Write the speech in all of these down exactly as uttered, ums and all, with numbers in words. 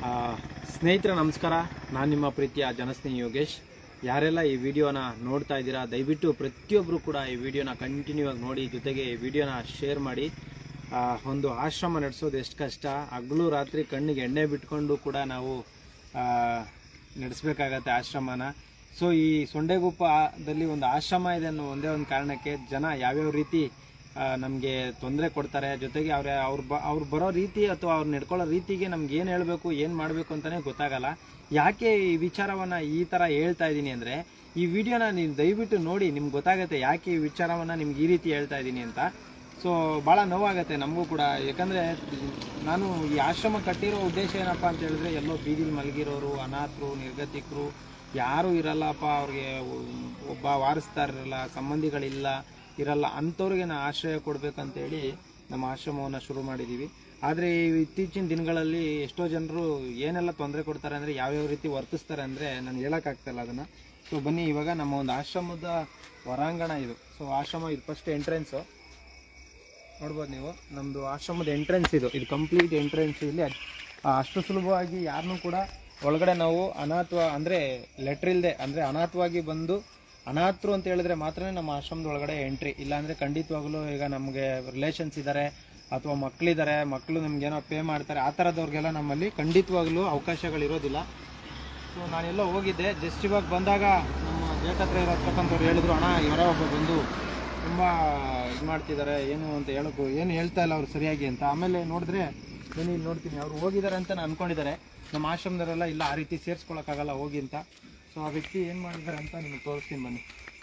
ಸ್ನೇಹಿತರೆ ನಮಸ್ಕಾರ, ನಾನು ನಿಮ್ಮ ಪ್ರೀತಿಯ ಜನಸ್ನೇಹಿ ಯೋಗೇಶ್. ಯಾರೆಲ್ಲ ಈ ವಿಡಿಯೋನ ನೋಡ್ತಾ ಇದ್ದೀರಾ ದಯವಿಟ್ಟು ಪ್ರತಿಯೊಬ್ಬರು ಕೂಡ ಈ ವಿಡಿಯೋನ ಕಂಟಿನ್ಯೂ ಆಗಿ ನೋಡಿ, ಜೊತೆಗೆ ಈ ವಿಡಿಯೋನ ಶೇರ್ ಮಾಡಿ. ಒಂದು ಆಶ್ರಮ ನಡೆಸೋದು ಎಷ್ಟು ಕಷ್ಟ, ಹಗಲು ರಾತ್ರಿ ಕಣ್ಣಿಗೆ ಎಣ್ಣೆ ಬಿಟ್ಕೊಂಡು ಕೂಡ ನಾವು ನಡೆಸಬೇಕಾಗತ್ತೆ ಆಶ್ರಮನ. ಸೊ ಈ ಸೊಂಡೆಗುಪ್ಪದಲ್ಲಿ ಒಂದು ಆಶ್ರಮ ಇದೆ ಅನ್ನೋ ಒಂದೇ ಒಂದು ಕಾರಣಕ್ಕೆ ಜನ ಯಾವ್ಯಾವ ರೀತಿ ನಮಗೆ ತೊಂದರೆ ಕೊಡ್ತಾರೆ, ಜೊತೆಗೆ ಅವ್ರ ಅವ್ರು ಬ ಅವ್ರು ಬರೋ ರೀತಿ ಅಥವಾ ಅವ್ರು ನಡ್ಕೊಳ್ಳೋ ರೀತಿಗೆ ನಮ್ಗೆ ಏನು ಹೇಳಬೇಕು ಏನು ಮಾಡಬೇಕು ಅಂತಲೇ ಗೊತ್ತಾಗಲ್ಲ. ಯಾಕೆ ಈ ವಿಚಾರವನ್ನು ಈ ಥರ ಹೇಳ್ತಾ ಇದ್ದೀನಿ ಅಂದರೆ, ಈ ವಿಡಿಯೋನ ನೀವು ದಯವಿಟ್ಟು ನೋಡಿ, ನಿಮ್ಗೆ ಗೊತ್ತಾಗುತ್ತೆ ಯಾಕೆ ಈ ವಿಚಾರವನ್ನು ನಿಮ್ಗೆ ಈ ರೀತಿ ಹೇಳ್ತಾ ಇದ್ದೀನಿ ಅಂತ. ಸೊ ಭಾಳ ನೋವಾಗುತ್ತೆ ನಮಗೂ ಕೂಡ, ಯಾಕಂದರೆ ನಾನು ಈ ಆಶ್ರಮ ಕಟ್ಟಿರೋ ಉದ್ದೇಶ ಏನಪ್ಪ ಅಂತ ಹೇಳಿದ್ರೆ, ಎಲ್ಲೋ ಬೀದಿಲಿ ಮಲಗಿರೋರು, ಅನಾಥರು, ನಿರ್ಗತಿಕರು ಯಾರೂ ಇರಲ್ಲಪ್ಪ, ಅವ್ರಿಗೆ ಒಬ್ಬ ವಾರಸ್ದಾರರಲ್ಲ, ಸಂಬಂಧಿಗಳಿಲ್ಲ ಇರಲ್ಲ, ಅಂಥವ್ರಿಗೆ ನಾವು ಆಶ್ರಯ ಕೊಡಬೇಕಂತೇಳಿ ನಮ್ಮ ಆಶ್ರಮವನ್ನು ಶುರು ಮಾಡಿದ್ದೀವಿ. ಆದರೆ ಇತ್ತೀಚಿನ ದಿನಗಳಲ್ಲಿ ಎಷ್ಟೋ ಜನರು ಏನೆಲ್ಲ ತೊಂದರೆ ಕೊಡ್ತಾರೆ ಅಂದರೆ, ಯಾವ್ಯಾವ ರೀತಿ ವರ್ತಿಸ್ತಾರೆ ಅಂದರೆ ನಾನು ಹೇಳೋಕ್ಕಾಗ್ತಾಯಿಲ್ಲ ಅದನ್ನು. ಸೊ ಬನ್ನಿ, ಇವಾಗ ನಮ್ಮ ಒಂದು ಆಶ್ರಮದ ಹೊರಾಂಗಣ ಇದು. ಸೊ ಆಶ್ರಮ ಇದು ಫಸ್ಟ್ ಎಂಟ್ರೆನ್ಸು ನೋಡ್ಬೋದು ನೀವು, ನಮ್ಮದು ಆಶ್ರಮದ ಎಂಟ್ರೆನ್ಸ್ ಇದು ಇದು ಕಂಪ್ಲೀಟ್ ಎಂಟ್ರೆನ್ಸ್. ಇಲ್ಲಿ ಅಷ್ಟು ಸುಲಭವಾಗಿ ಯಾರನ್ನೂ ಕೂಡ ಒಳಗಡೆ ನಾವು ಅನಾಥ ಅಂದರೆ ಲೆಟ್ರ್ ಇಲ್ಲದೆ, ಅಂದರೆ ಅನಾಥವಾಗಿ ಬಂದು ಅನಾಥರು ಅಂತ ಹೇಳಿದ್ರೆ ಮಾತ್ರ ನಮ್ಮ ಆಶ್ರಮದ ಒಳಗಡೆ ಎಂಟ್ರಿ. ಇಲ್ಲಾಂದರೆ ಖಂಡಿತವಾಗಲೂ ಈಗ ನಮಗೆ ರಿಲೇಷನ್ಸ್ ಇದ್ದಾರೆ ಅಥವಾ ಮಕ್ಕಳಿದ್ದಾರೆ, ಮಕ್ಕಳು ನಮಗೇನೋ ಪೇ ಮಾಡ್ತಾರೆ, ಆ ಥರದವ್ರಿಗೆಲ್ಲ ನಮ್ಮಲ್ಲಿ ಖಂಡಿತವಾಗಲೂ ಅವಕಾಶಗಳಿರೋದಿಲ್ಲ. ಸೊ ನಾನೆಲ್ಲೋ ಹೋಗಿದ್ದೆ, ಜಸ್ಟ್ ಇವಾಗ ಬಂದಾಗ ನಮ್ಮ ಗೇಟ್ ಹತ್ರ ಇರತಕ್ಕಂಥವ್ರು ಹೇಳಿದ್ರು, ಅಣ್ಣ ಯಾರೋ ಒಬ್ಬ ಬಂದು ತುಂಬ ಇದು ಮಾಡ್ತಿದ್ದಾರೆ, ಏನು ಅಂತ ಹೇಳೋಕ್ಕೂ ಏನು ಹೇಳ್ತಾ ಇಲ್ಲ ಅವ್ರು ಸರಿಯಾಗಿ ಅಂತ. ಆಮೇಲೆ ನೋಡಿದ್ರೆ ಬನ್ನಿ ಇಲ್ಲಿ ನೋಡ್ತೀನಿ, ಅವ್ರು ಹೋಗಿದ್ದಾರೆ ಅಂತ ನಾನು ಅಂದ್ಕೊಂಡಿದ್ದಾರೆ. ನಮ್ಮ ಆಶ್ರಮದವರೆಲ್ಲ ಇಲ್ಲ, ಆ ರೀತಿ ಸೇರಿಸ್ಕೊಳಕ್ಕಾಗಲ್ಲ ಹೋಗಿ ಅಂತ. ಸೊ ಆ ವ್ಯಕ್ತಿ ಏನು ಮಾಡಿದ್ದಾರೆ ಅಂತ ನಿಮಗೆ ತೋರಿಸ್ತೀನಿ ಬನ್ನಿ.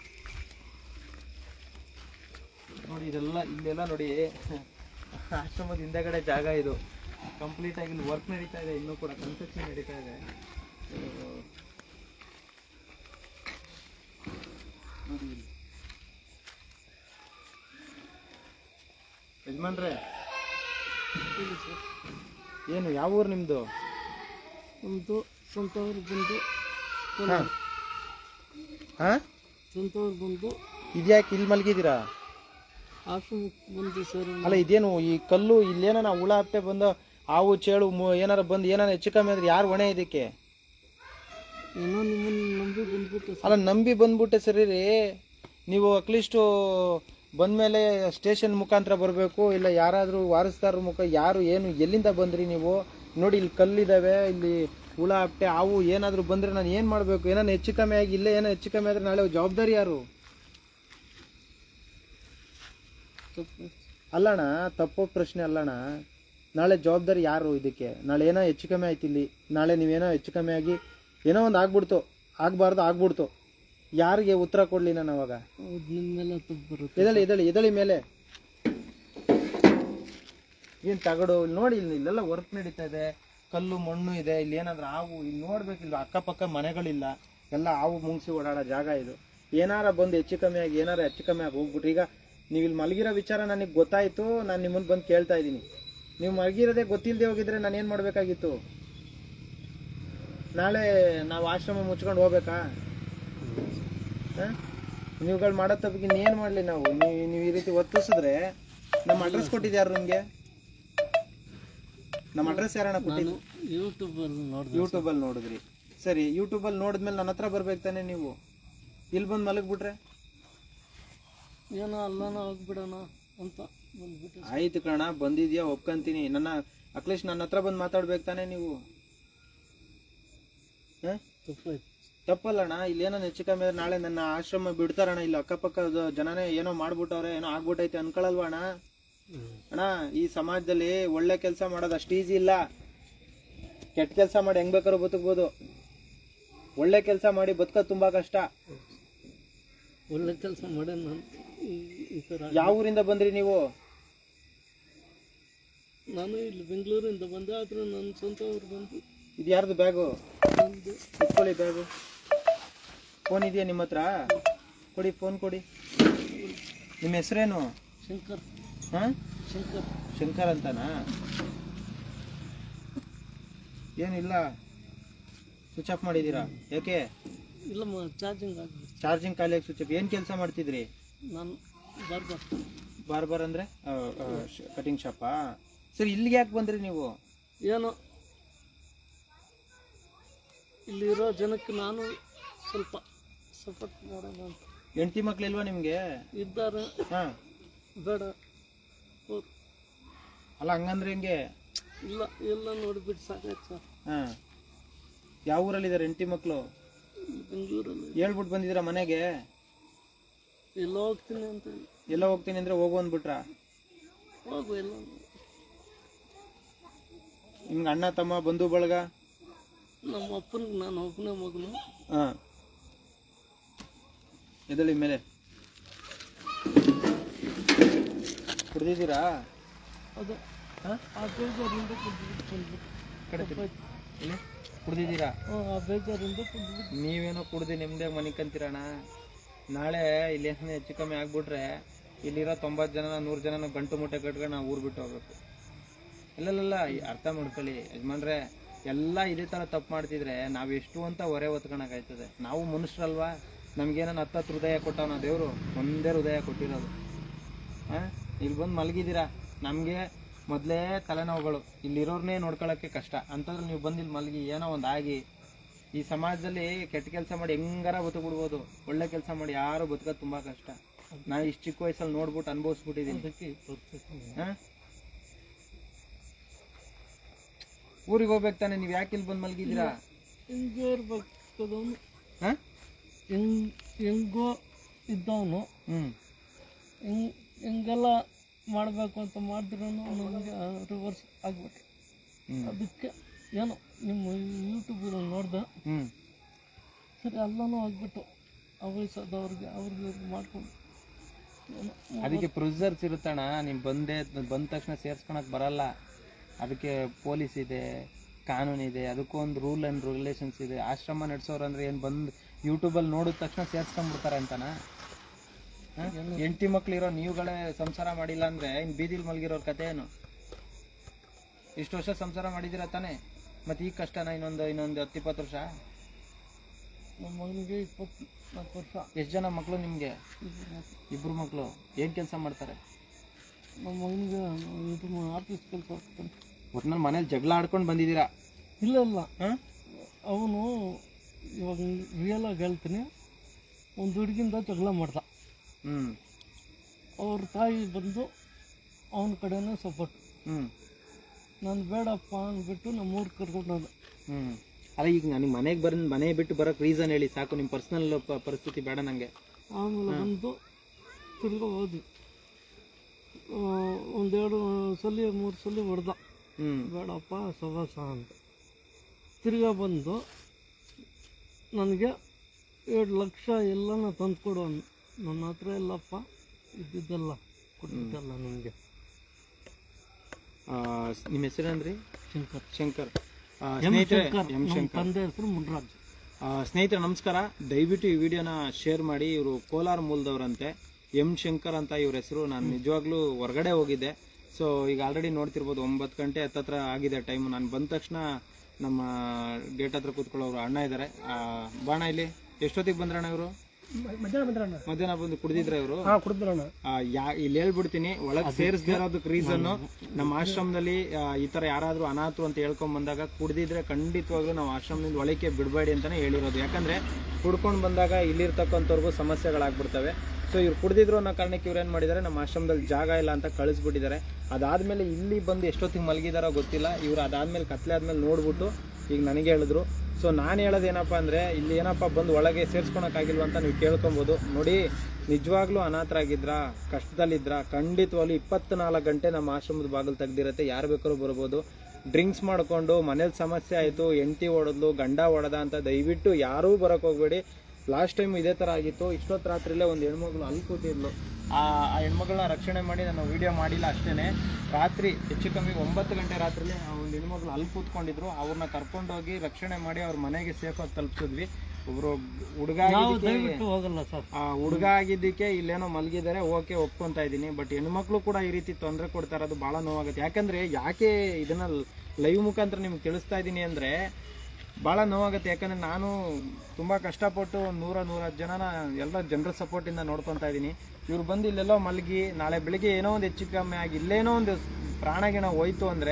ನೋಡಿ ಇದೆಲ್ಲ ಇಲ್ಲೆಲ್ಲ ನೋಡಿ, ಆಶ್ರಮದ ಹಿಂದೆಗಡೆ ಜಾಗ ಇದು. ಕಂಪ್ಲೀಟಾಗಿ ಇಲ್ಲಿ ವರ್ಕ್ ನಡೀತಾ ಇದೆ, ಇನ್ನೂ ಕೂಡ ಕನ್ಸ್ಟ್ರಕ್ಷನ್ ನಡೀತಾ ಇದೆ. ನೋಡಿ ಯಜಮಾನ್ರೆ, ಏನು ಯಾವ ಊರು ನಿಮ್ಮದು? ನಮ್ಮದು ಸ್ವಂತ ಊರು ಬಂದು ಹಾಂ ಸ್ವಂತ ಊರು ಬಂದು. ಇದ್ಯಾಕೆ ಇಲ್ಲಿ ಮಲಗಿದ್ದೀರಾ? ಆಶ್ರಮಕ್ಕೆ ಬಂದು ಸರ್. ಅಲ್ಲ ಇದೇನು ಈ ಕಲ್ಲು ಇಲ್ಲೇನ ನಾವು ಹುಳ ಹಪ್ಪೆ ಬಂದು ಹಾವು ಚೇಳು ಏನಾರ ಬಂದು ಏನಾರ ಹೆಚ್ಚು ಕಮ್ಮಿ ಅಂದ್ರೆ ಯಾರು ಹೊಣೆ ಇದಕ್ಕೆ? ಏನೋ ನಿಮ್ಮನ್ನು ನಂಬಿ ಬಂದ್ಬಿಟ್ಟು. ಅಲ್ಲ ನಂಬಿ ಬಂದ್ಬಿಟ್ಟೆ ಸರಿ ರೀ, ನೀವು ಅಟ್ಲೀಸ್ಟು ಬಂದಮೇಲೆ ಸ್ಟೇಷನ್ ಮುಖಾಂತರ ಬರಬೇಕು, ಇಲ್ಲ ಯಾರಾದರೂ ವಾರಸ್ದಾರ ಮುಖ ಯಾರು ಏನು ಎಲ್ಲಿಂದ ಬಂದ್ರಿ ನೀವು? ನೋಡಿ ಇಲ್ಲಿ ಕಲ್ಲಿದ್ದಾವೆ, ಇಲ್ಲಿ ಹುಳ ಹಪ್ಪೆ ಹಾವು ಏನಾದರೂ ಬಂದರೆ ನಾನು ಏನು ಮಾಡಬೇಕು? ಏನಾರು ಹೆಚ್ಚು ಕಮ್ಮಿ ಆಗಿ ಇಲ್ಲೇ ಏನೋ ಹೆಚ್ಚು ಕಮ್ಮಿ ಆದರೆ ನಾಳೆ ಜವಾಬ್ದಾರಿ ಯಾರು? ಅಲ್ಲಣ್ಣ, ತಪ್ಪೋ ಪ್ರಶ್ನೆ ಅಲ್ಲಣ್ಣ, ನಾಳೆ ಜವಾಬ್ದಾರಿ ಯಾರು ಇದಕ್ಕೆ? ನಾಳೆ ಏನೋ ಹೆಚ್ಚು ಕಮ್ಮಿ ಆಯ್ತು ಇಲ್ಲಿ, ನಾಳೆ ನೀವೇನೋ ಹೆಚ್ಚು ಕಮ್ಮಿ ಆಗಿ ಏನೋ ಒಂದು ಆಗ್ಬಿಡ್ತು, ಆಗಬಾರ್ದು ಆಗ್ಬಿಡ್ತು, ಯಾರಿಗೆ ಉತ್ತರ ಕೊಡಲಿ ನಾನು ಅವಾಗ? ಎದಳಿ ಎದಳಿ ಎದಳಿ ಮೇಲೆ ಏನು ತಗಡು ನೋಡಿ, ಇಲ್ಲಿ ಇಲ್ಲೆಲ್ಲ ವರ್ಕ್ ನಡೀತಾ ಇದೆ, ಕಲ್ಲು ಮಣ್ಣು ಇದೆ, ಇಲ್ಲಿ ಏನಾದ್ರೂ ಹಾವು ಇಲ್ಲಿ ನೋಡ್ಬೇಕು, ಇಲ್ಲಿ ಅಕ್ಕಪಕ್ಕ ಮನೆಗಳಿಲ್ಲ, ಎಲ್ಲ ಹಾವು ಮುಂಗ್ಸಿ ಓಡಾಡೋ ಜಾಗ ಇದು. ಏನಾರ ಬಂದು ಹೆಚ್ಚು ಕಮ್ಮಿ ಆಗಿ ಏನಾರ ಹೆಚ್ಚು ಕಮ್ಮಿ ಆಗಿ ಹೋಗ್ಬಿಟ್ರಿ. ಈಗ ನೀವು ಇಲ್ಲಿ ಮಲಗಿರೋ ವಿಚಾರ ನನಗೆ ಗೊತ್ತಾಯಿತು, ನಾನು ನಿಮ್ಮನ್ನು ಬಂದು ಕೇಳ್ತಾ ಇದ್ದೀನಿ. ನೀವು ಮಲಗಿರೋದೇ ಗೊತ್ತಿಲ್ಲದೆ ಹೋಗಿದ್ರೆ ನಾನು ಏನು ಮಾಡಬೇಕಾಗಿತ್ತು? ನಾಳೆ ನಾವು ಆಶ್ರಮ ಮುಚ್ಕೊಂಡು ಹೋಗ್ಬೇಕಾ? ಹಾಂ, ನೀವುಗಳು ಮಾಡೋ ತಪ್ಪಿಗೆ ಇನ್ನೇನು ಮಾಡಲಿ ನಾವು? ನೀವು ನೀವು ಈ ರೀತಿ ವರ್ತಿಸಿದ್ರೆ ನಮ್ಮ ಅಡ್ರೆಸ್ ಕೊಟ್ಟಿದ್ಯಾರು ನಿಮಗೆ? ನಮ್ಮ ಅಡ್ರೆಸ್ ಯಾರಣ್ಣ ಕೊಟ್ಟಿದ್ದು? ಯೂಟ್ಯೂಬಲ್ಲಿ ನೋಡಿ ಯೂಟ್ಯೂಬಲ್ಲಿ ನೋಡಿದ್ರಿ, ಸರಿ. ಯೂಟ್ಯೂಬಲ್ಲಿ ನೋಡಿದ್ಮೇಲೆ ನನ್ನ ಹತ್ರ ಬರ್ಬೇಕು ತಾನೆ ನೀವು? ಇಲ್ಲಿ ಬಂದು ಮಲಗಿಬಿಟ್ರೆ ಏನೋ ಅಲ್ಲನ ಹೋಗ್ಬಿಡೋಣ ಅಂತ ಬಂದ್ಬಿಟ್ಟು. ಆಯ್ತು ಕಣ, ಬಂದಿದ್ಯಾ ಒಪ್ಕೊಂತೀನಿ. ನನ್ನ ಅಟ್ಲೀಸ್ಟ್ ನನ್ನ ಹತ್ರ ಬಂದು ಮಾತಾಡ್ಬೇಕು ತಾನೆ ನೀವು? ಹಾಂ, ತಪ್ಪಾಯ್ತು. ತಪ್ಪಲ್ಲಣ್ಣ, ಇಲ್ಲಿ ಏನೋ ಹೆಚ್ಚು ಕಮ್ಮಿ ಆದ್ರೆ ನಾಳೆ ನನ್ನ ಆಶ್ರಮ ಬಿಡ್ತಾರಣ್ಣ. ಇಲ್ಲಿ ಅಕ್ಕಪಕ್ಕದ ಜನನೇ ಏನೋ ಮಾಡ್ಬಿಟ್ಟವ್ರೆ, ಏನೋ ಆಗ್ಬಿಟ್ಟೈತೆ ಅನ್ಕೊಳಲ್ವ ಅಣ್ಣ? ಅಣ್ಣ, ಈ ಸಮಾಜದಲ್ಲಿ ಒಳ್ಳೆ ಕೆಲಸ ಮಾಡೋದು ಅಷ್ಟು ಈಸಿ ಇಲ್ಲ. ಕೆಟ್ಟ ಕೆಲಸ ಮಾಡಿ ಹೆಂಗ್ ಬೇಕಾದ್ರೂ ಬದುಕ್ಬೋದು, ಒಳ್ಳೆ ಕೆಲಸ ಮಾಡಿ ಬದುಕೋದು ತುಂಬಾ ಕಷ್ಟ. ಒಳ್ಳೆ ಕೆಲಸ ಮಾಡಿ ಈ ಥರ. ಯಾವ ಊರಿಂದ ಬಂದ್ರಿ ನೀವು? ನಾನು ಇಲ್ಲಿ ಬೆಂಗಳೂರಿಂದ ಬಂದೆ, ಆದರೂ ನನ್ನ ಸ್ವಂತ ಊರು ಬಂದು. ಇದು ಯಾರ್ದು ಬ್ಯಾಗು? ಇಟ್ಕೊಳ್ಳಿ ಬ್ಯಾಗು. ಫೋನ್ ಇದೆಯಾ ನಿಮ್ಮ ಹತ್ರ? ಕೊಡಿ, ಫೋನ್ ಕೊಡಿ. ನಿಮ್ಮ ಹೆಸರೇನು? ಶಂಕರ್. ಹಾಂ, ಶಂಕರ್. ಶಂಕರ್ ಅಂತನಾ? ಏನಿಲ್ಲ, ಸ್ವಿಚ್ ಆಫ್ ಮಾಡಿದ್ದೀರಾ ಯಾಕೆ? ಇಲ್ಲ, ಚಾರ್ಜಿಂಗ್ ಆಗಿ ಚಾರ್ಜಿಂಗ್ ಖಾಲಿಯಾಗಿ ಸ್ವಿಚ್ ಆಫ್. ಏನು ಕೆಲಸ ಮಾಡ್ತಿದ್ರಿ? ನಾನು ಬಾರ್ಬರ್. ಬಾರ್ಬರ್ ಅಂದರೆ ಕಟಿಂಗ್ ಶಾಪಾ? ಸರಿ, ಇಲ್ಲಿಗೆ ಯಾಕೆ ಬಂದ್ರಿ ನೀವು? ಏನೋ ಇಲ್ಲಿರೋ ಜನಕ್ಕೆ ನಾನು ಸ್ವಲ್ಪ ಸಪೋರ್ಟ್ ಮಾಡೋಣ ಅಂತ. ಹೆಂಡತಿ ಮಕ್ಳಿಲ್ವಾ ನಿಮ್ಗೆ? ಇದ್ದಾರೆ. ಹಾ, ಬೇಡ ಅವ್ರು ಅಲ್ಲ ಹಂಗಂದ್ರೆ ಹೆಂಗೆ? ಇಲ್ಲ, ಎಲ್ಲ ನೋಡಿಬಿಟ್ಟು ಸಾಕಾಯ್ತು ಸರ್. ಹಾ, ಯಾವ ಊರಲ್ಲಿದ್ದಾರೆ ಹೆಂಡತಿ ಮಕ್ಳು? ಬೆಂಗಳೂರಲ್ಲಿ. ಹೇಳ್ಬಿಟ್ಟು ಬಂದಿದ್ದೀರಾ ಮನೆಗೆ? ಎಲ್ಲ ಹೋಗ್ತೀನಿ ಅಂತ. ಎಲ್ಲ ಹೋಗ್ತೀನಿ ಅಂದ್ರೆ ಹೋಗು ಅಂದ್ಬಿಟ್ರ? ಹೋಗು, ಎಲ್ಲ ನಿಮ್ಗೆ ಅಣ್ಣ ತಮ್ಮ ಬಂಧು ಬಳಗ? ನಮ್ಮ ಅಪ್ಪನಿಗೆ ನಾನು ಒಬ್ಬನೇ ಮಗನು. ಹಾ, ಎದಳಿ ಮೇಲೆ ಕುಡ್ದಿದ್ದೀರಾ? ಅದು ಆ ಬೇಜಾರಿಂದ ಕುಡ್ದ್ಬಿಟ್ಟು ಬಂದ್ಬಿಟ್ಟು ಇಲ್ಲಿ ಕುಡ್ದಿದ್ದೀರಾ? ಆ ಬೇಜಾರಿಂದ ಕುಡ್ದ್ಬಿಟ್ಟು. ನೀವೇನೋ ಕುಡ್ದು ನಿಮ್ದೇ ಮನೆ ಕಂತೀರಣ. ನಾಳೆ ಇಲ್ಲಿ ಏನೇ ಹೆಚ್ಚು ಕಮ್ಮಿ ಆಗ್ಬಿಟ್ರೆ ಇಲ್ಲಿರೋ ತೊಂಬತ್ತು ಜನ ನೂರು ಜನ ಗಂಟು ಮುಟ್ಟೆ ಕಟ್ಕೊಂಡು ನಾವು ಊರು ಬಿಟ್ಟು ಹೋಗ್ಬೇಕು. ಇಲ್ಲಲ್ಲ, ಅರ್ಥ ಮಾಡ್ಕೊಳ್ಳಿ ಯಜಮಾನ್ರೆ, ಎಲ್ಲ ಇದೇ ಥರ ತಪ್ಪು ಮಾಡ್ತಿದ್ರೆ ನಾವು ಎಷ್ಟು ಅಂತ ಹೊರೆ ಹೊತ್ಕೊಳಕಾಯ್ತದೆ? ನಾವು ಮನುಷ್ಯರಲ್ವಾ? ನಮ್ಗೇನೋ ಹತ್ತತ್ತು ಹೃದಯ ಕೊಟ್ಟವನ ದೇವರು, ಒಂದೇ ಹೃದಯ ಕೊಟ್ಟಿರೋದು. ಹಾಂ, ಇಲ್ಲಿ ಬಂದು ಮಲಗಿದ್ದೀರಾ, ನಮಗೆ ಮೊದಲೇ ತಲೆನೋವುಗಳು, ಇಲ್ಲಿರೋರ್ನೇ ನೋಡ್ಕೊಳ್ಳೋಕ್ಕೆ ಕಷ್ಟ ಅಂತಂದ್ರೆ ನೀವು ಬಂದು ಇಲ್ಲಿ ಮಲಗಿ ಏನೋ ಒಂದು ಆಗಿ ಈ ಸಮಾಜದಲ್ಲಿ ಕೆಟ್ಟ ಕೆಲಸ ಮಾಡಿ ಹೆಂಗಾರ ಬದುಕ್ಬಿಡ್ಬೋದು, ಒಳ್ಳೆ ಕೆಲಸ ಮಾಡಿ ಯಾರು ಬದುಕೋದು ತುಂಬ ಕಷ್ಟ. ನಾನು ಇಷ್ಟು ಚಿಕ್ಕ ವಯಸ್ಸಲ್ಲಿ ನೋಡ್ಬಿಟ್ಟು ಅನುಭವಿಸ್ಬಿಟ್ಟಿದ್ದೀನಿ. ಹಾಂ, ಊರಿಗೆ ಹೋಗ್ಬೇಕು ತಾನೆ, ನೀವು ಯಾಕೆ ಇಲ್ಲಿ ಬಂದು ಮಲಗಿದ್ದೀರಾ? ಹೆಂಗೋ ಇರ್ಬೇಕದವನು. ಹಾಂ, ಹೆಂಗ್ ಹೆಂಗೋ ಇದ್ದವನು ಹ್ಞೂ ಹೆಂಗ್ ಹೆಂಗೆಲ್ಲ ಮಾಡಬೇಕು ಅಂತ ಮಾಡಿದ್ರೂ ನನಗೆ ರಿವರ್ಸ್ ಆಗ್ಬಿಟ್ಟು ಅದಕ್ಕೆ ಏನೋ ನಿಮ್ಮ ಯೂಟ್ಯೂಬಲ್ಲಿ ನೋಡ್ದೆ. ಹ್ಞೂ ಸರಿ, ಎಲ್ಲನೂ ಆಗ್ಬಿಟ್ಟು ಆ ವಯಸ್ಸಾದವ್ರಿಗೆ ಅವ್ರಿಗೆ ಇವ್ರಿಗೆ ಮಾಡ್ಕೊಂಡು ಅದಕ್ಕೆ ಪ್ರೊಸೀಜರ್ಸ್ ಇರುತ್ತಣ್ಣ. ನೀವು ಬಂದೆ ಬಂದ ತಕ್ಷಣ ಸೇರ್ಸ್ಕೊಳಕ್ ಬರಲ್ಲ. ಅದಕ್ಕೆ ಪೊಲೀಸ್ ಇದೆ, ಕಾನೂನು ಇದೆ, ಅದಕ್ಕೊಂದು ರೂಲ್ ಆ್ಯಂಡ್ ರೆಗ್ಯುಲೇಷನ್ಸ್ ಇದೆ. ಆಶ್ರಮ ನಡೆಸೋರು ಅಂದರೆ ಏನು ಬಂದು ಯೂಟ್ಯೂಬಲ್ಲಿ ನೋಡಿದ ತಕ್ಷಣ ಸೇರ್ಸ್ಕೊಂಡ್ಬಿಡ್ತಾರೆ ಅಂತನಾ? ಹೆಂಡತಿ ಮಕ್ಳಿರೋ ನೀವುಗಳೇ ಸಂಸಾರ ಮಾಡಿಲ್ಲ ಅಂದರೆ ಇನ್ನು ಬೀದಿಲಿ ಮಲಗಿರೋರ ಕತೆ ಏನು? ಇಷ್ಟು ವರ್ಷ ಸಂಸಾರ ಮಾಡಿದ್ದೀರ ತಾನೆ, ಮತ್ತು ಈಗ ಕಷ್ಟನಾ? ಇನ್ನೊಂದು ಇನ್ನೊಂದು ಹತ್ತು ಇಪ್ಪತ್ತು ವರ್ಷ? ನಮ್ಮ ಮಗನಿಗೆ ಇಪ್ಪತ್ನಾಲ್ಕು ವರ್ಷ. ಎಷ್ಟು ಜನ ಮಕ್ಕಳು ನಿಮಗೆ? ಇಬ್ಬರು ಮಕ್ಕಳು. ಏನು ಕೆಲಸ ಮಾಡ್ತಾರೆ? ನಮ್ಮ ಮಗನಿಗೆ ಇದು ಆಫೀಸ್ ಕೆಲಸ ಹೋಗ್ತಾನೆ. ಒಟ್ಟಿನಲ್ಲಿ ಮನೇಲಿ ಜಗಳ ಆಡ್ಕೊಂಡು ಬಂದಿದ್ದೀರಾ? ಇಲ್ಲ ಇಲ್ಲ, ಹಾಂ, ಅವನು ಇವಾಗ ರಿಯಲ್ ಆಗಿ ಹೇಳ್ತೀನಿ, ಒಂದು ಹುಡುಗಿಂದ ಜಗಳ ಮಾಡ್ದ. ಹ್ಞೂ ಅವ್ರ ತಾಯಿ ಬಂದು ಅವನ ಕಡೆನೇ ಸಪೋರ್ಟ್. ಹ್ಞೂ ನಾನು ಬೇಡಪ್ಪ ಅಂದ್ಬಿಟ್ಟು ನಮ್ಮ ಊರಿಗೆ ಕರ್ಕೊಂಡು ಹೋದೆ. ಹ್ಞೂ ಅಲ್ಲ, ಈಗ ನನಗೆ ಮನೆಗೆ ಬರ್ ಮನೆ ಬಿಟ್ಟು ಬರೋಕ್ಕೆ ರೀಸನ್ ಹೇಳಿ ಸಾಕು, ನಿಮ್ಮ ಪರ್ಸ್ನಲ್ ಪರಿಸ್ಥಿತಿ ಬೇಡ ನನಗೆ. ಆಮೇಲೆ ಬಂದು ತಿರ್ಗಾ ಹೋದ್ವಿ. ಒಂದೆರಡು ಸಲ ಮೂರು ಸಲ ಹೊಡೆದ. ಹ್ಞೂ ಬೇಡಪ್ಪ ಸವಾಸ ಅಂತ. ತಿರ್ಗಾ ಬಂದು ನನಗೆ ಎರಡು ಲಕ್ಷ ಎಲ್ಲನ ತಂದುಕೊಡು ಅಂದ. ನನ್ನ ಹತ್ರ ಎಲ್ಲಪ್ಪ ಇದ್ದಿದ್ದಲ್ಲ, ಕೊಟ್ಟಿದ್ದಲ್ಲ ನಿಮಗೆ. ನಿಮ್ಮ ಹೆಸರೇನ್ರಿ? ಶಂಕರ್. ಶಂಕರ್. ಎಂ ಸ್ನೇಹಿತರೆ, ಶಂಕರ್, ಎಂ ನಮ್ಮ ಶಂಕರ್. ತಂದೆ ಹೆಸರು ಮುನ್ರಾಜ್. ಸ್ನೇಹಿತರೆ ನಮಸ್ಕಾರ. ದಯವಿಟ್ಟು ಈ ವಿಡಿಯೋನ ಶೇರ್ ಮಾಡಿ. ಇವರು ಕೋಲಾರ ಮೂಲದವರಂತೆ, ಎಂ ಶಂಕರ್ ಅಂತ ಇವ್ರ ಹೆಸರು. ನಾನು ನಿಜವಾಗ್ಲೂ ಹೊರಗಡೆ ಹೋಗಿದ್ದೆ. ಸೊ ಈಗ ಆಲ್ರೆಡಿ ನೋಡ್ತಿರ್ಬೋದು, ಒಂಬತ್ತು ಗಂಟೆ ಹತ್ತತ್ರ ಆಗಿದೆ ಟೈಮು. ನಾನು ಬಂದ ತಕ್ಷಣ ನಮ್ಮ ಗೇಟ್ ಹತ್ರ ಕೂತ್ಕೊಳ್ಳೋರು ಅಣ್ಣ ಇದ್ದಾರೆ. ಬಾಣ, ಇಲ್ಲಿ ಎಷ್ಟೊತ್ತಿಗೆ ಬಂದ್ರಣ್ಣ ಇವರು? ಮಧ್ಯಾಹ್ನ ಬಂದ್ರಣ್ಣ. ಮಧ್ಯಾಹ್ನ ಬಂದು ಕುಡಿದಿದ್ರ ಇವರು? ಹಾಂ, ಕುಡಿದ್ರಣ್ಣ. ಯಾ ಇಲ್ಲಿ ಹೇಳ್ಬಿಡ್ತೀನಿ, ಒಳಗೆ ಸೇರಿಸದೇ ಇರೋದಕ್ಕೆ ರೀಸನ್ನು ನಮ್ಮ ಆಶ್ರಮದಲ್ಲಿ ಈ ಥರ ಯಾರಾದರೂ ಅನಾಥರು ಅಂತ ಹೇಳ್ಕೊಂಡ್ ಬಂದಾಗ ಕುಡ್ದಿದ್ರೆ ಖಂಡಿತವಾಗ್ಲೂ ನಾವು ಆಶ್ರಮದಿಂದ ಒಳಕ್ಕೆ ಬಿಡಬೇಡಿ ಅಂತಾನೆ ಹೇಳಿರೋದು. ಯಾಕಂದ್ರೆ ಕುಡ್ಕೊಂಡು ಬಂದಾಗ ಇಲ್ಲಿರ್ತಕ್ಕಂಥವ್ರಿಗೂ ಸಮಸ್ಯೆಗಳಾಗ್ಬಿಡ್ತವೆ. ಸೊ ಇವ್ರು ಕುಡ್ದಿದ್ರು ಅನ್ನೋ ಕಾರಣಕ್ಕೆ ಇವ್ರು ಏನು ಮಾಡಿದ್ದಾರೆ, ನಮ್ಮ ಆಶ್ರಮದಲ್ಲಿ ಜಾಗ ಇಲ್ಲ ಅಂತ ಕಳಿಸ್ಬಿಟ್ಟಿದ್ದಾರೆ. ಅದಾದ್ಮೇಲೆ ಇಲ್ಲಿ ಬಂದು ಎಷ್ಟೊತ್ತಿಗೆ ಮಲಗಿದಾರೋ ಗೊತ್ತಿಲ್ಲ. ಇವ್ರು ಅದಾದ್ಮೇಲೆ ಕತ್ಲೆ ಆದ್ಮೇಲೆ ನೋಡ್ಬಿಟ್ಟು ಈಗ ನನಗೆ ಹೇಳಿದ್ರು. ಸೊ ನಾನು ಹೇಳೋದೇನಪ್ಪ ಅಂದರೆ, ಇಲ್ಲಿ ಏನಪ್ಪ ಬಂದು ಒಳಗೆ ಸೇರಿಸ್ಕೊಳಕ್ಕಾಗಿಲ್ವ ಅಂತ ನೀವು ಕೇಳ್ಕೊಬೋದು. ನೋಡಿ, ನಿಜವಾಗ್ಲೂ ಅನಾಥರಾಗಿದ್ರ, ಕಷ್ಟದಲ್ಲಿದ್ರ, ಖಂಡಿತವಾಗ್ಲೂ ಇಪ್ಪತ್ನಾಲ್ಕು ಗಂಟೆ ನಮ್ಮ ಆಶ್ರಮದ ಬಾಗಿಲು ತೆಗ್ದಿರತ್ತೆ. ಯಾರು ಬೇಕಾದ್ರೂ ಬರ್ಬೋದು. ಡ್ರಿಂಕ್ಸ್ ಮಾಡಿಕೊಂಡು ಮನೇಲಿ ಸಮಸ್ಯೆ ಆಯಿತು, ಹೆಂಡತಿ ಹೊಡೆದ್ಲು, ಗಂಡ ಹೊಡೆದ ಅಂತ ದಯವಿಟ್ಟು ಯಾರೂ ಬರೋಕ್ಕೆ ಹೋಗಬೇಡಿ. ಲಾಸ್ಟ್ ಟೈಮ್ ಇದೇ ಥರ ಆಗಿತ್ತು. ಇಷ್ಟೊತ್ತು ರಾತ್ರಿಲೇ ಒಂದು ಹೆಣ್ಮಗಳು ಅಲ್ಲಿ ಕೂತಿದ್ಲು. ಆ ಆ ಹೆಣ್ಮಗಳನ್ನ ರಕ್ಷಣೆ ಮಾಡಿ ನಾನು ವಿಡಿಯೋ ಮಾಡಿಲ್ಲ ಅಷ್ಟೇ. ರಾತ್ರಿ ಹೆಚ್ಚು ಕಮ್ಮಿ ಒಂಬತ್ತು ಗಂಟೆ ರಾತ್ರಿಲಿ ಆ ಒಂದು ಹೆಣ್ಮಗಳು ಅಲ್ಲಿ ಕೂತ್ಕೊಂಡಿದ್ರು. ಅವ್ರನ್ನ ಕರ್ಕೊಂಡೋಗಿ ರಕ್ಷಣೆ ಮಾಡಿ ಅವ್ರ ಮನೆಗೆ ಸೇಫಾಗಿ ತಲುಪಿಸಿದ್ವಿ. ಒಬ್ರು ಹುಡುಗ ಹೋಗಲ್ಲ ಸರ್. ಆ ಹುಡುಗ ಆಗಿದ್ದಕ್ಕೆ ಇಲ್ಲೇನೋ ಮಲಗಿದ್ದಾರೆ, ಓಕೆ ಒಪ್ಕೊಂತ ಇದ್ದೀನಿ. ಬಟ್ ಹೆಣ್ಮಕ್ಳು ಕೂಡ ಈ ರೀತಿ ತೊಂದರೆ ಕೊಡ್ತಾ ಇರೋದು ಭಾಳ ನೋವಾಗುತ್ತೆ. ಯಾಕಂದ್ರೆ ಯಾಕೆ ಇದನ್ನ ಲೈವ್ ಮುಖಾಂತರ ನಿಮ್ಗೆ ತಿಳಿಸ್ತಾ ಇದ್ದೀನಿ ಅಂದರೆ ಭಾಳ ನೋವಾಗುತ್ತೆ. ಯಾಕಂದರೆ ನಾನು ತುಂಬ ಕಷ್ಟಪಟ್ಟು ಒಂದು ನೂರ ನೂರತ್ತು ಜನನ ಎಲ್ಲ ಜನರ ಸಪೋರ್ಟಿಂದ ನೋಡ್ಕೊತಾ ಇದ್ದೀನಿ. ಇವ್ರು ಬಂದು ಇಲ್ಲೆಲ್ಲೋ ಮಲಗಿ ನಾಳೆ ಬೆಳಿಗ್ಗೆ ಏನೋ ಒಂದು ಹೆಚ್ಚು ಕಮ್ಮಿ ಆಗಿ ಇಲ್ಲೇನೋ ಒಂದು ಪ್ರಾಣಗಿಣ ಹೋಯ್ತು ಅಂದರೆ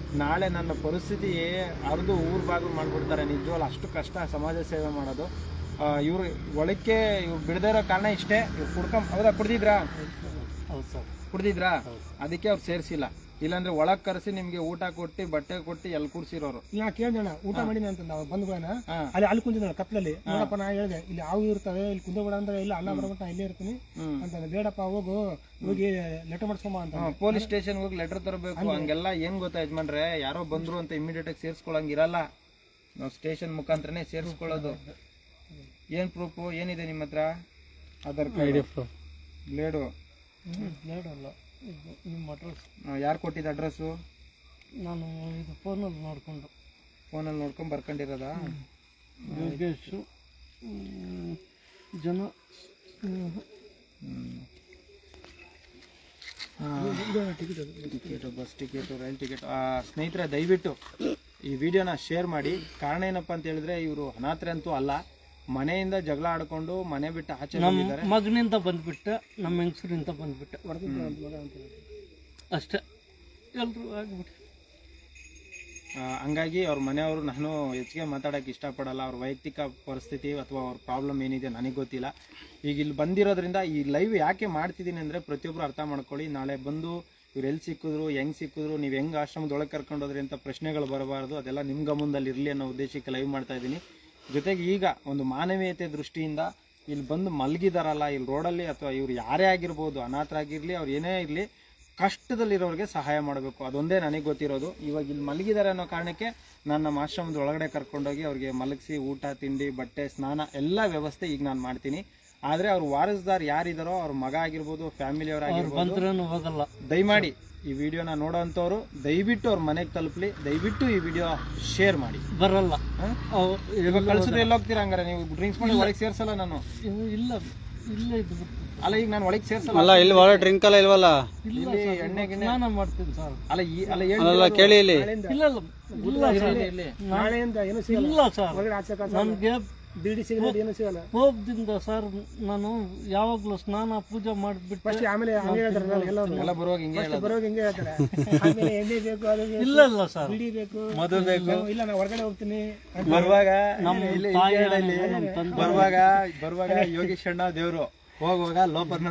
ನಾಳೆ ನನ್ನ ಪರಿಸ್ಥಿತಿ ಅರ್ದು ಊರು ಬಾಗಿಲು ಮಾಡಿಬಿಡ್ತಾರೆ. ನಿಜವಾಗ್ಲೂ ಅಷ್ಟು ಕಷ್ಟ ಸಮಾಜ ಸೇವೆ ಮಾಡೋದು. ಇವರು ಒಳಕ್ಕೆ ಇವ್ರು ಬಿಡದೇ ಇರೋ ಕಾರಣ ಇಷ್ಟೇ. ಇವ್ರು ಕುಡ್ಕೊಂಡ್ ಹೌದಾ ಕುಡ್ದಿದ್ರಾ ಹೌದು ಸರ್ ಕುಡ್ದಿದ್ರಾ ಅದಕ್ಕೆ ಅವ್ರು ಸೇರಿಸಿಲ್ಲ. ಇಲ್ಲಾಂದ್ರೆ ಒಳಗ್ ಕರೆಸಿ ನಿಮ್ಗೆ ಊಟ ಕೊಟ್ಟು ಬಟ್ಟೆ ಕೊಟ್ಟು ಎಲ್ಲಿ ಕೂರ್ಸಿರೋರು. ನಾ ಕೇಳ್ದಣ್ಣ ಊಟ ಮಾಡಿನ ಅಂತ ನಾವು ಬಂದ್ಬೋಣ ಅಲ್ಲಿ ಅಲ್ಲಿ ಕುಂತಿದ್ದ ಕತ್ಲಲ್ಲಿ. ನೋಡಪ್ಪ ನಾ ಹೇಳಿದೆ ಇಲ್ಲಿ ಹಾವು ಇರ್ತವೆ ಇಲ್ಲಿ ಕುಂದಬೇಡ ಅಂದ್ರೆ ಇಲ್ಲ ಅನ್ನ ಬರ್ಬಿಟ್ಟು ನಾ ಇಲ್ಲೇ ಇರ್ತೀನಿ ಅಂತ. ಬೇಡಪ್ಪ ಹೋಗು ಹೋಗಿ ಲೆಟರ್ ಮಾಡ್ಸ್ಕೊಂಬ ಅಂತ. ಪೊಲೀಸ್ ಸ್ಟೇಷನ್ ಹೋಗಿ ಲೆಟರ್ ತರಬೇಕು. ಹಂಗೆಲ್ಲ ಏನ್ ಗೊತ್ತಾ ಯಜಮಾನ್ರೆ, ಯಾರೋ ಬಂದ್ರು ಅಂತ ಇಮಿಡಿಯೇಟ್ ಆಗಿ ಸೇರ್ಸ್ಕೊಳಂಗಿರಲ್ಲ. ನಾವು ಸ್ಟೇಷನ್ ಮುಖಾಂತರನೇ ಸೇರಿಸ್ಕೊಳ್ಳೋದು. ಏನ್ ಪ್ರೂಫ್ ಏನಿದೆ ನಿಮ್ಮ ಹತ್ರ? Aadhaar card, blade. ಬ್ಲೇಡ್ ಅಲ್ಲ, ಇದು ನಿಮ್ಮ ಅಡ್ರೆಸ್. ಯಾರು ಕೊಟ್ಟಿದ್ದ ಅಡ್ರೆಸ್ಸು? ನಾನು ಇದು ಫೋನಲ್ಲಿ ನೋಡಿಕೊಂಡು ಫೋನಲ್ಲಿ ನೋಡ್ಕೊಂಡು ಬರ್ಕೊಂಡಿರೋದಾ? ಯೋಗೇಶು ಜನ ticket, bus ticket, rail ticket. ಸ್ನೇಹಿತರೆ ದಯವಿಟ್ಟು ಈ ವಿಡಿಯೋನ ಶೇರ್ ಮಾಡಿ. ಕಾರಣ ಏನಪ್ಪ ಅಂತ ಹೇಳಿದ್ರೆ ಇವರು ಅನಾಥರೆ ಅಂತೂ ಅಲ್ಲ. ಮನೆಯಿಂದ ಜಗಳ ಆಡ್ಕೊಂಡು ಮನೆ ಬಿಟ್ಟು ಆಚೆ ಬಂದಿದ್ದಾರೆ. ಮಗನಿಂದ ಬಂದ್ಬಿಟ್ಟೆ, ನಮ್ಮ ಹೆಂಗಸರಿಂದ ಬಂದ್ಬಿಟ್ಟೆ ಅಷ್ಟೇ. ಎಲ್ಲರೂ ಆಗ್ಬಿಟ್ಟು ಹಂಗಾಗಿ ಅವ್ರ ಮನೆಯವರು ನಾನು ಹೆಚ್ಚಿಗೆ ಮಾತಾಡೋಕ್ಕೆ ಇಷ್ಟಪಡಲ್ಲ. ಅವ್ರ ವೈಯಕ್ತಿಕ ಪರಿಸ್ಥಿತಿ ಅಥವಾ ಅವ್ರ ಪ್ರಾಬ್ಲಮ್ ಏನಿದೆ ನನಗೆ ಗೊತ್ತಿಲ್ಲ. ಈಗ ಇಲ್ಲಿ ಬಂದಿರೋದ್ರಿಂದ ಈ ಲೈವ್ ಯಾಕೆ ಮಾಡ್ತಿದ್ದೀನಿ ಅಂದರೆ ಪ್ರತಿಯೊಬ್ಬರು ಅರ್ಥ ಮಾಡ್ಕೊಳ್ಳಿ. ನಾಳೆ ಬಂದು ಇವ್ರು ಎಲ್ಲಿ ಸಿಕ್ಕಿದ್ರು, ಹೆಂಗೆ ಸಿಕ್ಕಿದ್ರು, ನೀವು ಹೆಂಗೆ ಆಶ್ರಮದೊಳಗೆ ಕರ್ಕೊಂಡೋದ್ರಿ ಅಂತ ಪ್ರಶ್ನೆಗಳು ಬರಬಾರ್ದು. ಅದೆಲ್ಲ ನಿಮ್ಮ ಗಮನದಲ್ಲಿ ಇರಲಿ ಅನ್ನೋ ಉದ್ದೇಶಕ್ಕೆ ಲೈವ್ ಮಾಡ್ತಾ ಇದ್ದೀನಿ. ಜೊತೆಗೆ ಈಗ ಒಂದು ಮಾನವೀಯತೆ ದೃಷ್ಟಿಯಿಂದ ಇಲ್ಲಿ ಬಂದು ಮಲಗಿದಾರಲ್ಲ ಇಲ್ಲಿ ರೋಡಲ್ಲಿ, ಅಥವಾ ಇವ್ರು ಯಾರೇ ಆಗಿರ್ಬೋದು, ಅನಾಥರಾಗಿರಲಿ ಅವ್ರು ಏನೇ ಇರಲಿ, ಕಷ್ಟದಲ್ಲಿರೋರಿಗೆ ಸಹಾಯ ಮಾಡಬೇಕು. ಅದೊಂದೇ ನನಗೆ ಗೊತ್ತಿರೋದು. ಇವಾಗ ಇಲ್ಲಿ ಮಲಗಿದ್ದಾರೆ ಅನ್ನೋ ಕಾರಣಕ್ಕೆ ನಾನು ನಮ್ಮ ಆಶ್ರಮದ ಒಳಗಡೆ ಕರ್ಕೊಂಡೋಗಿ ಅವ್ರಿಗೆ ಮಲಗಿಸಿ ಊಟ ತಿಂಡಿ ಬಟ್ಟೆ ಸ್ನಾನ ಎಲ್ಲ ವ್ಯವಸ್ಥೆ ಈಗ ನಾನು ಮಾಡ್ತೀನಿ. ಆದರೆ ಅವ್ರ ವಾರಸ್ದಾರ್ ಯಾರಿದಾರೋ ಅವ್ರ ಮಗ ಆಗಿರ್ಬೋದು, ಫ್ಯಾಮಿಲಿಯವರಾಗಿರ್ಬೋದು, ಹೋಗಲ್ಲ. ದಯಮಾಡಿ ಈ ವಿಡಿಯೋನ ನೋಡೋಂಥವ್ರು ದಯವಿಟ್ಟು ಅವ್ರ ಮನೆಗೆ ತಲುಪಲಿ. ದಯವಿಟ್ಟು ಈ ವಿಡಿಯೋ ಶೇರ್ ಮಾಡಿ. ಬರಲ್ಲ ಇವಾಗ ಕಳ್ಸಿದ್ರೆ ಎಲ್ಲ ಹೋಗ್ತೀರಾ? ಹಂಗಾರೆ ನೀವು ಡ್ರಿಂಕ್ಸ್ ಮಾಡಿ ಒಳಗೆ ಸೇರ್ಸಲ್ಲ. ನಾನು ಇಲ್ಲ ಇಲ್ಲೇ ಇದು ಅಲ್ಲ, ಈಗ ನಾನು ಒಳಗೆ ಸೇರ್ಸಲ್ಲ. ಇಲ್ಲಿ ಒಳ ಡ್ರಿಂಕ್ ಎಲ್ಲ ಇಲ್ವಲ್ಲ, ಇಲ್ಲಿ ಎಣ್ಣೆ ಗಿಣ್ಣೆ ಸ್ನಾನ ಮಾಡ್ತೀನಿ ಸರ್. ಅಲ್ಲ ಈ ಅಲ್ಲ ಕೇಳಿ ಇಲ್ಲಿ ಇಲ್ಲ ನಾಳೆಯಿಂದ ಏನು ಸಿಗಲ್ಲ. ಇಲ್ಲ ಸರ್, ನನಗೆ ಬಿಡಿ ಸಿಗಲ್ಲ, ಏನು ಸಿಗಲ್ಲ. ಕೋಪದಿಂದ ಸರ್ ನಾನು ಯಾವಾಗ್ಲೂ ಸ್ನಾನ ಪೂಜೆ ಮಾಡಿಬಿಟ್ಟು ಆಮೇಲೆ ಹಂಗೆ ಹೇಳ್ತಾರೆ ಎಲ್ಲ ಬರುವಾಗ ಹಿಂಗೆ ಬರೋವಾಗ ಹಿಂಗೆ ಹೇಳ್ತಾರೆ. ಆಮೇಲೆ ಎಣ್ಣೆ ಬೇಕು, ಅದು ಬೇಕು, ಇಲ್ಲ ಇಲ್ಲ ಸರ್, ಬಿಡಿ ಬೇಕು, ಮದುವೆ ಬೇಕು. ಇಲ್ಲ ನಾ ಹೊರಗಡೆ ಹೋಗ್ತೀನಿ ಬರುವಾಗ ನಮ್ಮ ಬರುವಾಗ ಬರುವಾಗ ಯೋಗೀಶ್ ಅಣ್ಣ ದೇವ್ರು ಹೋಗುವಾಗ ಲೋಪರ್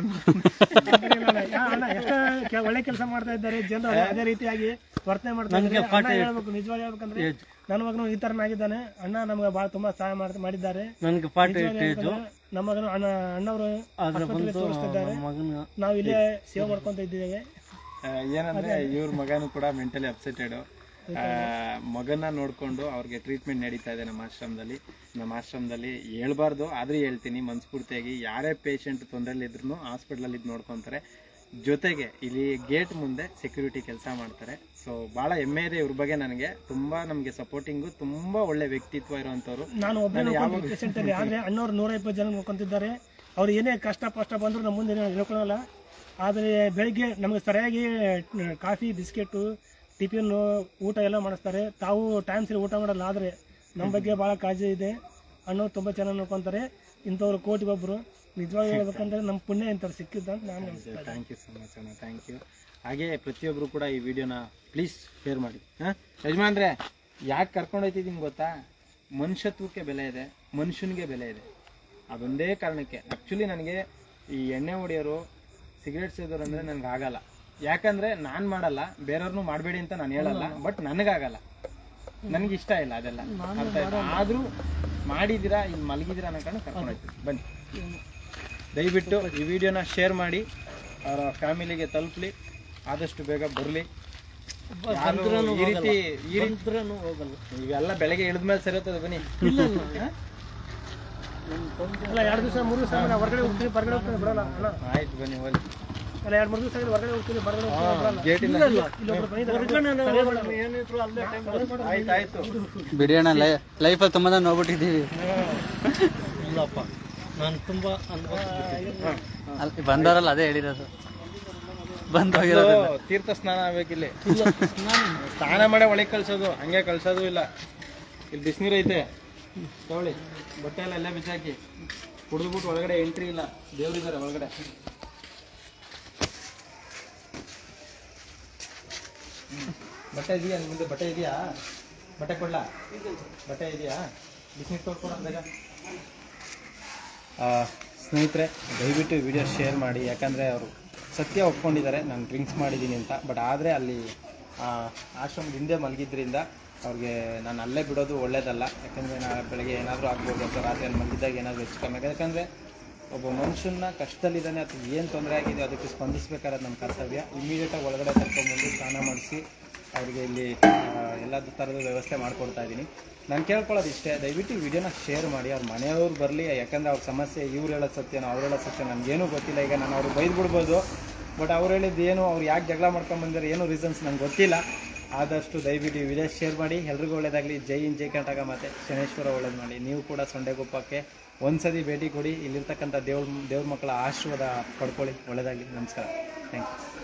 ಎಷ್ಟ ಒಳ್ಳೆ ಕೆಲಸ ಮಾಡ್ತಾ ಇದ್ದಾರೆ ಜನರು. ಅದೇ ರೀತಿಯಾಗಿ ವರ್ತನೆ ಮಾಡ್ತಾ ಇದ್ದಾರೆ. ಹೇಳ್ಬೇಕು ನಿಜವಾಗಿ ಹೇಳ್ಬೇಕಂದ್ರೆ ನನ್ನ ಮಗನು ಈ ತರನಾಗಿದ್ದಾನೆ. ಅಣ್ಣ ನಮ್ಗೆ ಬಹಳ ತುಂಬಾ ಸಹಾಯ ಮಾಡಿದ್ದಾರೆ. ನನಗೆ ಪಾಠ ನಮ್ಮ ಮಗನು ಅಣ್ಣ ಅಣ್ಣವರು ತೋರಿಸ್ತಿದ್ದಾರೆ. ನಾವು ಇಲ್ಲೇ ಸೇವೆ ಮಾಡ್ಕೊಂತ ಇದ್ದೇವೆ. ಏನಂದ್ರೆ ಇವ್ರ ಮಗನು ಕೂಡ ಮೆಂಟಲಿ ಅಪ್ಸೆಟೆಡ್. ಮಗನ ನೋಡ್ಕೊಂಡು ಅವ್ರಿಗೆ ಟ್ರೀಟ್ಮೆಂಟ್ ನಡೀತಾ ಇದೆ ನಮ್ಮ ಆಶ್ರಮದಲ್ಲಿ. ನಮ್ಮ ಆಶ್ರಮದಲ್ಲಿ ಹೇಳ್ಬಾರ್ದು ಆದ್ರೆ ಹೇಳ್ತೀನಿ, ಮನಸ್ಫೂರ್ತಿಯಾಗಿ ಯಾರೇ ಪೇಷಂಟ್ ತೊಂದರೆಲಿ ಇದ್ರು ಹಾಸ್ಪಿಟ್ಲಲ್ಲಿ ಇದು ನೋಡ್ಕೊತಾರೆ. ಜೊತೆಗೆ ಇಲ್ಲಿ ಗೇಟ್ ಮುಂದೆ ಸೆಕ್ಯೂರಿಟಿ ಕೆಲಸ ಮಾಡ್ತಾರೆ. ಸೊ ಬಹಳ ಹೆಮ್ಮೆ ಇದೆ ಇವ್ರ ಬಗ್ಗೆ ನನಗೆ. ತುಂಬಾ ನಮ್ಗೆ ಸಪೋರ್ಟಿಂಗು, ತುಂಬಾ ಒಳ್ಳೆ ವ್ಯಕ್ತಿತ್ವ ಇರುವಂತವ್ರು. ನಾನು ಒಬ್ಬ ಪೇಷಂಟ್ ಅಲ್ಲಿ ಆದ್ರೆ ಅಣ್ಣವ್ರು ನೂರ ಇಪ್ಪತ್ತು ಜನ ನೋಡ್ಕೊಂತಿದ್ದಾರೆ. ಅವ್ರು ಏನೇ ಕಷ್ಟ ಕಷ್ಟ ಬಂದ್ರು ನಮ್ಮ ಮುಂದೆ ಹೇಳ್ಕೊಳಲ್ಲ. ಆದರೆ ಬೆಳಿಗ್ಗೆ ನಮಗೆ ಸರಿಯಾಗಿ ಕಾಫಿ ಬಿಸ್ಕೆಟು ಟಿಫಿನ್ ಊಟ ಎಲ್ಲ ಮಾಡಿಸ್ತಾರೆ. ತಾವು ಟೈಮ್ ಸರಿ ಊಟ ಮಾಡಲ್ಲ. ಆದರೆ ನಮ್ಮ ಬಗ್ಗೆ ಭಾಳ ಕಾಳಜಿ ಇದೆ. ಅಣ್ಣವ್ರು ತುಂಬ ಚೆನ್ನಾಗಿ ನೋಡ್ಕೊತಾರೆ. ಇಂಥವ್ರು ಕೋಟಿಗೊಬ್ಬರು. ನಿಜವಾಗಿ ಹೇಳ್ಬೇಕಂದ್ರೆ ನಮ್ಮ ಪುಣ್ಯ ಇಂಥವ್ರು ಸಿಕ್ಕಿದ್ದ ಅಂತ ನಾನು ಹೇಳ್ತೀನಿ. ಥ್ಯಾಂಕ್ ಯು ಸೊ ಮಚ್ ಅಣ್ಣ, ಥ್ಯಾಂಕ್ ಯು. ಹಾಗೆ ಪ್ರತಿಯೊಬ್ಬರು ಕೂಡ ಈ ವಿಡಿಯೋನ ಪ್ಲೀಸ್ ಶೇರ್ ಮಾಡಿ. ಹಾಂ ಯಜಮಾನ್ರೆ, ಯಾಕೆ ಕರ್ಕೊಂಡು ಹೋಗ್ತಿದ್ದೀನಿ ಗೊತ್ತಾ? ಮನುಷ್ಯತ್ವಕ್ಕೆ ಬೆಲೆ ಇದೆ, ಮನುಷ್ಯನಿಗೆ ಬೆಲೆ ಇದೆ. ಅದೊಂದೇ ಕಾರಣಕ್ಕೆ ಆ್ಯಕ್ಚುಲಿ ನನಗೆ ಈ ಎಣ್ಣೆ ಹೊಡೆಯೋರು, ಸಿಗರೇಟ್ ಸೇದೋರು ಅಂದರೆ ನನಗೆ ಆಗಲ್ಲ. ಯಾಕಂದ್ರೆ ನಾನು ಮಾಡಲ್ಲ, ಬೇರೆಯವ್ರನ್ನೂ ಮಾಡಬೇಡಿ ಅಂತ ನಾನು ಹೇಳಲ್ಲ. ಬಟ್ ನನಗಾಗಲ್ಲ, ನನಗೆ ಇಷ್ಟ ಇಲ್ಲ ಅದೆಲ್ಲ. ಅರ್ಥ ಆಯ್ತಾ? ಆದರೂ ಮಾಡಿದ್ದೀರಾ, ಇಲ್ಲಿ ಮಲಗಿದ್ದೀರಾ ಅನ್ನೋ ಕಾರಣ ಕರ್ಕೊಂಡು ಹೋಗ್ತೀವಿ. ಬನ್ನಿ, ದಯವಿಟ್ಟು ಈ ವಿಡಿಯೋನ ಶೇರ್ ಮಾಡಿ, ಅವರ ಫ್ಯಾಮಿಲಿಗೆ ತಲುಪಲಿ, ಆದಷ್ಟು ಬೇಗ ಬರಲಿ. ಈ ರೀತಿ ಈ ರೀತಿ ಇವೆಲ್ಲ ಬೆಳಗ್ಗೆ ಇಳಿದ್ಮೇಲೆ ಸರಿ ಹೋಗ್ತದೆ. ಬನ್ನಿ, ಎರಡು ದಿವಸ ಮೂರು ದಿವಸ ಹೊರಗಡೆ ಹೋಗ್ತೀನಿ, ಹೊರಗಡೆ ಹೋಗ್ತೀನಿ, ಬಿಡಲ್ಲ. ಆಯ್ತು ಬನ್ನಿ, ಹೋಗಿ. ಅಲ್ಲ ಎರಡು ಮೂರು ದಿವಸ ಹೊರಗಡೆ ಹೋಗ್ತೀನಿ, ಹೊರಗಡೆ ಗೇಟಿಂದ ಆಯ್ತು ಆಯ್ತು ಬಿಡಿ ಅಣ್ಣ. ಲೈಫಲ್ಲಿ ತುಂಬ ನೋಡ್ಬಿಟ್ಟಿದ್ದೀವಿ. ಇಲ್ಲಪ್ಪ, ನಾನು ತುಂಬಾ ಅಲ್ಲಿ ಬಂದವರಲ್ಲ ಅದೇ ಹೇಳಿರೋದು. ಬಂದು ಹೋಗಿರೋದು ತೀರ್ಥ ಸ್ನಾನ ಆಗ್ಬೇಕಿಲ್ಲಿ. ಸ್ನಾನ ಮಾಡೇ ಒಳಗೆ ಕಳ್ಸೋದು, ಹಂಗೆ ಕಳ್ಸೋದು ಇಲ್ಲ. ಇಲ್ಲಿ ಬಿಸಿನೀರು ಐತೆ, ತಗೊಳ್ಳಿ. ಬಟ್ಟೆ ಎಲ್ಲ ಎಲ್ಲ ಬಿಸಾಕಿ ಕುಡಿದ್ಬಿಟ್ಟು ಒಳಗಡೆ ಎಂಟ್ರಿ ಇಲ್ಲ. ದೇವ್ರಿದ್ದಾರೆ ಒಳಗಡೆ. ಬಟ್ಟೆ ಇದೆಯಾ ನಿಮ್ಮ ಮುಂದೆ? ಬಟ್ಟೆ ಇದೆಯಾ? ಬಟ್ಟೆ ಕೊಡ್ಲಾ? ಬಟ್ಟೆ ಇದೆಯಾ? ಬಿಸಿನೀರು ತೋರ್ಕೊಡ ಬೇಗ. ಸ್ನೇಹಿತರೆ, ದಯವಿಟ್ಟು ವಿಡಿಯೋ ಶೇರ್ ಮಾಡಿ. ಯಾಕಂದರೆ ಅವರು ಸತ್ಯ ಒಪ್ಕೊಂಡಿದ್ದಾರೆ ನಾನು ಡ್ರಿಂಕ್ಸ್ ಮಾಡಿದ್ದೀನಿ ಅಂತ. ಬಟ್ ಆದರೆ ಅಲ್ಲಿ ಆಶ್ರಮದ ಹಿಂದೆ ಮಲಗಿದ್ರಿಂದ ಅವ್ರಿಗೆ ನಾನು ಅಲ್ಲೇ ಬಿಡೋದು ಒಳ್ಳೇದಲ್ಲ. ಯಾಕಂದರೆ ನಾನು ಬೆಳಗ್ಗೆ ಏನಾದರೂ ಆಗ್ಬೋದು ಅಥವಾ ರಾತ್ರಿ ಅಲ್ಲಿ ಮಲಗಿದ್ದಾಗ ಏನಾದರೂ ಹೆಚ್ಚು ಕಮ್ಮಿ ಆಗಿದೆ. ಯಾಕಂದರೆ ಒಬ್ಬ ಮನುಷ್ಯನ ಕಷ್ಟದಲ್ಲಿದ್ದಾನೆ ಅಥವಾ ಏನು ತೊಂದರೆ ಆಗಿದೆ ಅದಕ್ಕೆ ಸ್ಪಂದಿಸಬೇಕಾದ್ರೆ ನಮ್ಮ ಕರ್ತವ್ಯ. ಇಮಿಡಿಯೇಟಾಗಿ ಒಳಗಡೆ ಕರ್ಕೊಂಡ್ಬಂದು ಸ್ನಾನ ಮಾಡಿಸಿ ಅವರಿಗೆ ಇಲ್ಲಿ ಎಲ್ಲ ಥರದ ವ್ಯವಸ್ಥೆ ಮಾಡಿಕೊಡ್ತಾ ಇದ್ದೀನಿ. ನಾನು ಕೇಳ್ಕೊಳ್ಳೋದು ಇಷ್ಟೇ, ದಯವಿಟ್ಟು ಈ ವಿಡಿಯೋನ ಶೇರ್ ಮಾಡಿ. ಅವ್ರ ಮನೆಯವ್ರು ಬರಲಿ. ಯಾಕಂದರೆ ಅವ್ರ ಸಮಸ್ಯೆ ಇವ್ರು ಹೇಳೋದು ಸತ್ಯನೋ ಅವ್ರು ಹೇಳೋದು ಸತ್ಯ ನನಗೇನೂ ಗೊತ್ತಿಲ್ಲ. ಈಗ ನಾನು ಅವ್ರಿಗೆ ಬೈದು ಬಿಡ್ಬೋದು, ಬಟ್ ಅವ್ರು ಹೇಳಿದ್ದು ಏನು, ಅವ್ರು ಯಾಕೆ ಜಗಳ ಮಾಡ್ಕೊಂಡ್ಬಂದಿರೋ ಏನೂ ರೀಸನ್ಸ್ ನಂಗೆ ಗೊತ್ತಿಲ್ಲ. ಆದಷ್ಟು ದಯವಿಟ್ಟು ಈ ವಿಡಿಯೋ ಶೇರ್ ಮಾಡಿ. ಎಲ್ರಿಗೂ ಒಳ್ಳೇದಾಗಲಿ. ಜೈ ಇನ್ ಜೈ ಕರ್ನಾಟಕ. ಮತ್ತು ಶನೇಶ್ವರ ಒಳ್ಳೇದು ಮಾಡಿ. ನೀವು ಕೂಡ ಸೊಂಡೆಗುಪ್ಪಕ್ಕೆ ಒಂದು ಸತಿ ಭೇಟಿ ಕೊಡಿ. ಇಲ್ಲಿರ್ತಕ್ಕಂಥ ದೇವ್ರ ದೇವ್ರ ಮಕ್ಕಳ ಆಶೀರ್ವಾದ ಪಡ್ಕೊಳ್ಳಿ. ಒಳ್ಳೇದಾಗಲಿ. ನಮಸ್ಕಾರ. Thank you.